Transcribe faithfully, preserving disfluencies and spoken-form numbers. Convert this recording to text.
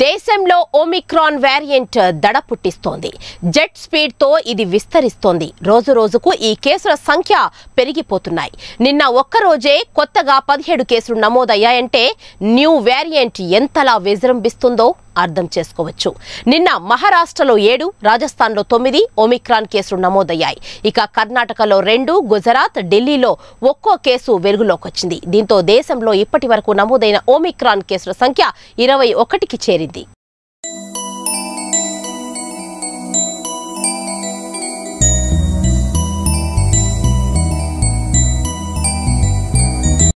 దేశంలో Omicron variant దడ పుట్టిస్తోంది. Jet speed తో ఇది విస్తరిస్తోంది. రోజు రోజుకు ఈ కేసుల సంఖ్య పెరిగిపోతున్నాయి. నిన్న ఒక్కరోజే కొత్తగా పదిహేడు కేసులు నమోదయ్యాయంటే న్యూ వేరియంట్ ఎంతలా విజృంభిస్తుందో అర్థం చేసుకోవచ్చు. నిన్న మహారాష్ట్రలో ఏడు, రాజస్థాన్లో తొమ్మిది ఒమిక్రాన్ కేసులు నమోదయ్యాయి. ఇక కర్ణాటకలో రెండు, గుజరాత్, ఢిల్లీలో ఒక్కో కేసు వెలుగులోకి వచ్చింది. దీంతో దేశంలో ఇప్పటి వరకు నమోదైన ఒమిక్రాన్ కేసుల సంఖ్య ఇరవై ఒకటికి చేరింది.